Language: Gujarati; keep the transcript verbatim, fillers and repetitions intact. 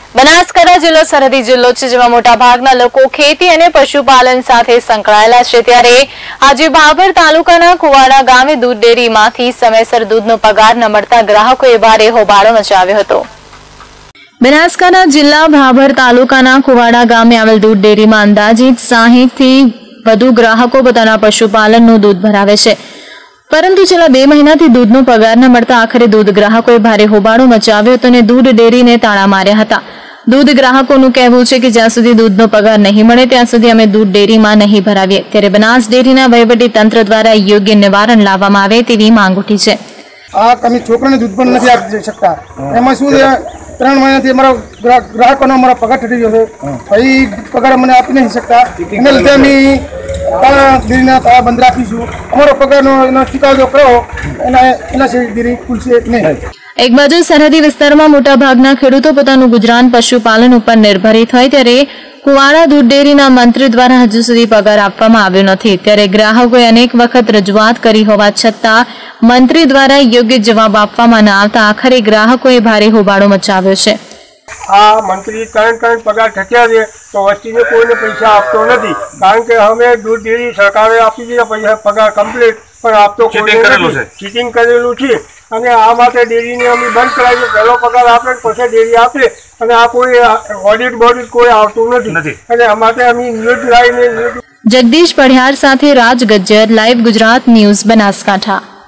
બનાસકાંઠા જિલ્લો સરહદી જિલ્લો છે, જેમાં મોટાભાગના લોકો ખેતી અને પશુપાલન સાથે સંકળાયેલા છે, ત્યારે આજે ભાભર તાલુકાના કુવાડા ગામે દૂધ ડેરીમાંથી સમયસર દૂધનો પગાર ન મળતા ગ્રાહકોએ ભારે હોબાળો મચાવ્યો હતો। બનાસકાંઠા જિલ્લા ભાભર તાલુકાના કુવાડા ગામે આવેલ દૂધ ડેરીમાં અંદાજિત સાહીઠ થી વધુ ગ્રાહકો પોતાના પશુપાલનનું દૂધ ભરાવે છે, પરંતુ છેલ્લા બે મહિનાથી દૂધનો પગાર ન મળતા આખરે દૂધ ગ્રાહકોએ ભારે હોબાળો મચાવ્યો હતો અને દૂધ ડેરીને તાળા માર્યા હતા। દૂધ ગ્રાહકોનું કહેવું છે કે જ્યાં સુધી દૂધનો પગાર નહીં મળે ત્યાં સુધી અમે દૂધ ડેરીમાં નહીં ભરાવીએ, ત્યારે બનાસ ડેરીના વહીવટી તંત્ર દ્વારા યોગ્ય નિવારણ લાવવામાં આવે તેવી માંગ ઉઠી છે। આ તમે છોકરાને દૂધ પણ નથી આપી શકતા, એમાં શું છે ત્રણ મહિનાથી અમારા ગ્રાહકોનો અમારો પગાર થતી ગયો છે, ભાઈ પગાર મને આપી નહીં શકતા, એને લીધે અમે ડેરીના તાળા બંધ રાખીશું। અમારો પગારનો એનો ચુકાદો કરો, એના એના સિવાય ડેરી ખુલશે નહીં। એક બાજુ સરહદી વિસ્તારમાં મોટાભાગના ખેડૂતો પોતાનું ગુજરાન પશુપાલન ઉપર નિર્ભરિત હોય, ત્યારે કુવાડા દૂધ ડેરીના મંત્રી દ્વારા હજુ સુધી પગાર આપવામાં આવ્યો નથી, ત્યારે ગ્રાહકોએ અનેક વખત રજૂઆત કરી હોવા છતાં મંત્રી દ્વારા યોગ્ય જવાબ આપવામાં ન આવતા આખરે ગ્રાહકોએ ભારે હોબાળો મચાવ્યો છે। આ મંત્રી ત્રણ ત્રણ પગાર થયા છે તો વસ્તીને કોઈને પૈસા આપતો નથી, કારણ કે અમે દૂધ ડેરી સરકારે આપી દીધા પૈસા પગાર કમ્પ્લીટ, પણ આપતો ચીટિંગ કરેલું છે અને આ માટે ડેરીને અમે બંધ કરાવી, પહેલો પગાર આપે પછી ડેરી આપે અને આ કોઈ ઓડિટ બોડિટ કોઈ આવતું નથી અને આ માટે અમે ન્યૂઝ લાવીને। જગદીશ પઢિયાર સાથે રાજ ગજ્જર, લાઈવ ગુજરાત ન્યૂઝ, બનાસકાંઠા।